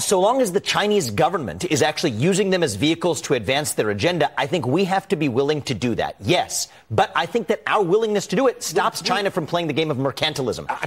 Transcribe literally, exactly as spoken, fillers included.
so long as the Chinese government is actually using them as vehicles to advance their agenda, I think we have to be willing to do that. Yes. But I think that our willingness to do it stops China from playing the game of mercantilism.